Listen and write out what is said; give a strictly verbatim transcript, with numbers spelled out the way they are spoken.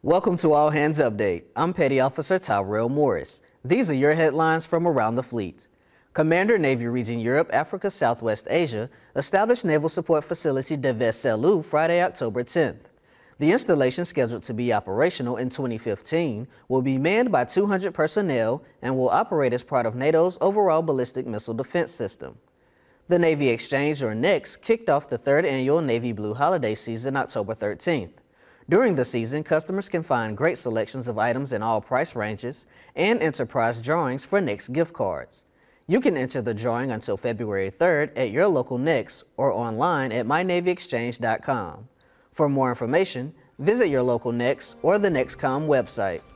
Welcome to All Hands Update. I'm Petty Officer Tyrell Morris. These are your headlines from around the fleet. Commander Navy Region Europe, Africa, Southwest Asia established Naval Support Facility de Veselu Friday, October tenth. The installation, scheduled to be operational in twenty fifteen, will be manned by two hundred personnel and will operate as part of NATO's overall ballistic missile defense system. The Navy Exchange, or NEX, kicked off the third annual Navy Blue holiday season October thirteenth. During the season, customers can find great selections of items in all price ranges and enterprise drawings for NEX gift cards. You can enter the drawing until February third at your local NEX or online at my navy exchange dot com. For more information, visit your local NEX or the NEXCOM website.